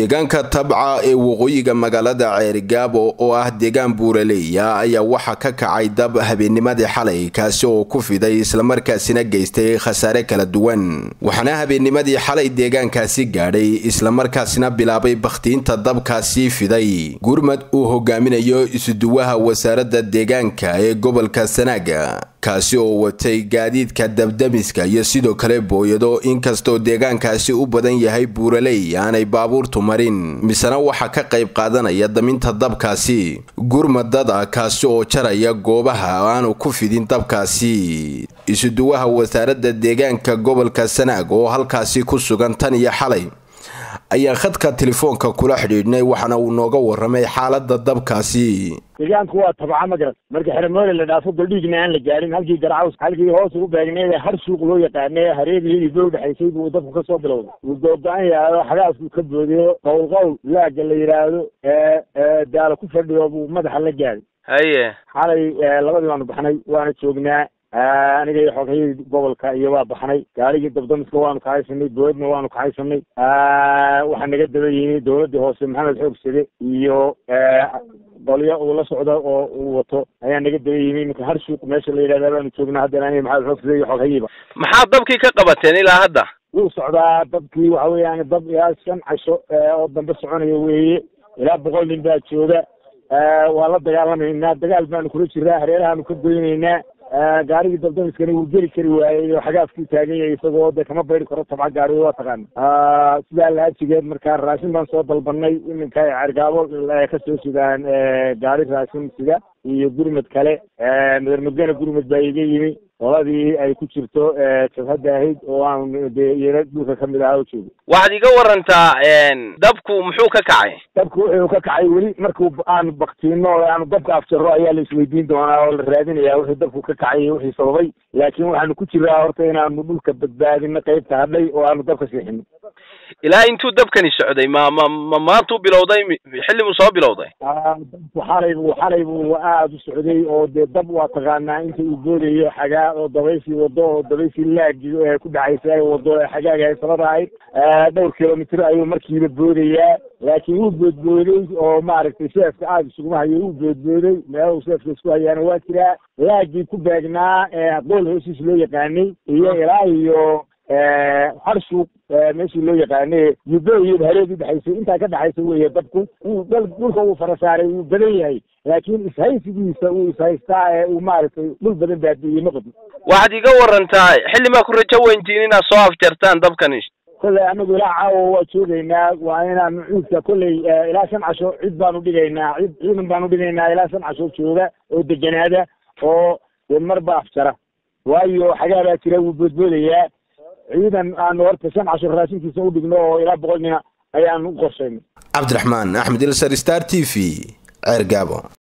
deegaanka tabca ee waqooyiga magaalada Ceerigaabo oo ah deegaan buuraleeya ayaa waxa ka kacay dab habeennimadii xalay kaasi oo ku fiday isla markaasina geystay khasaare kala duwan waxaana habeennimadii xalay deegaankaasi gaadhay isla markaasina bilaabay bakhtiinta dabkaasi fiday gurmad uu hogaaminayo isuduwaha wasaaradda deegaanka ee gobolka Sanaaga kaasi oo watay gaadiidka dabdamiska iyo sidoo kale booyado inkastoo deegaankaasi u badan yahay buuraley aanay baabuurtu marin misana waxa ka qayb qaadanaya daminta dabkaasi gurmadada kaasi oo jaraya goobaha aanu ku fidin dabkaasi isuduwaha wasaaradda deegaanka gobolka Sanaaga oo halkaasi ku sugan tan iyo xalay ayaa khadka telefoonka kula xidhiidhnay waxana uu nooga waramay xaaladda dabkaasi deegaanku waa tabca magarad marka xirmoole la dhaafo goldhigna aan la gaarin halkii garcaws halkii hoos ugu beegneed har suuq loo yaqaanay hareerihii buu dhaxaysay buu dabku ka soo bilowday uu go'aan yahay xagaasku ka boodiyo qowl laaga la yiraahdo daal ku fadhiyo buu madaxa la gaaray haye xalay labadii waanu baxnay waana joognaa aniga xogay gobolka iyo waa baxnay gaarigii dabdamiska waanu ka haysanay boodna waanu ka haysanay waxa naga dabayay dawladda hoose maxamed xoogsade iyo qoliya oo la socda oo uu wato ayaa naga dabayay marka har suuq meesha la yiraahdo aanu joognaa hadda aniga maxamed xoogsade iyo xogayba maxaa dabkii ka qabateen ilaa hadda wuu socdaa dabkii waxa weeyaan dab ilaa 5 casho oo dambe soconaya weeye ilaa 100 nin baa jooga waa la dagaalamayna dagaal baanu kula jiraa hareerahaanu ka goynaynaa gaarigi dabdamiskana uu geli kari waayay oo xagaafkii taagan yahay isagoo kama bayri karo tabca gaari waa taqaan sidaa la ajigeed markaa raashin baan soo dalbanay iminka Ceerigaabo ka soo sidaan gaari raashin sida iyo gurmad kale madana gurmad baa iga yimi qoladii ay ku jirto jabhada ahayd oo aan yeelad dhulka kamid ah oo joogo waxaad iga warantaa dabku muxuu ka kacay dabku wuxuu ka kacay weli markuu aan baktiino aan dabka afjaro ayaa la isweydiin doonaa oo la raadinayaa wixii dabku ka kacay wixii sababay laakiin waxaanu ku jiraa horta inaanu dhulka badbaadino qaybta hadhay oo aanu dabka siixino ilaa intuu dabkani socday maantuu bilowday xilli uu soo bilowday xalay buu aad u socday oo dab waa taqaanaa inta uu boodayo xagaa oo dabaysi wado oo dabaysi laagi ku dhacaysay wado xagaaga ay sabadahay dhowr kilomitir ayuu markiiba boodayaa laakiin uu boodbooday oo maaragtay sheefka aad isugu hayo uu boodbooday meel uu sheefka isku hayaana waa jiraa laagi ku beegnaa qool hoosiis loo yaqaanay iyo ilaa iyo har suuq meeshii loo yaqaanay yudo iyo hareerihii dhaxaysay inta ka dhaxaysay weeye dabku uu dhulka uu farasaaray uu badan yahay laakiin ishaysigiisa uu ishaystaa uu maaragtay dhul badan baadiyay ma qabo waxaad iga warantaa xilli ma ku rajo weyntiin inaad soo afjartaan dabkani kolley anagu ilaa caawa waa joogaynaa waa inaan ciidka kolley ilaa 5 casho cid baanu dhigaynaa ciidan baanu dhigaynaa ilaa 5 casho jooga oo deganaada oo marba afjara waayo xagaa baa jira uu boodboodayaa ciidan aan horta 5 casho raashinkiisa u dhigno oo ilaa 100 nin ayaan u qorshaynay Cabdiraxmaan Axmed Star TV Ceerigaabo.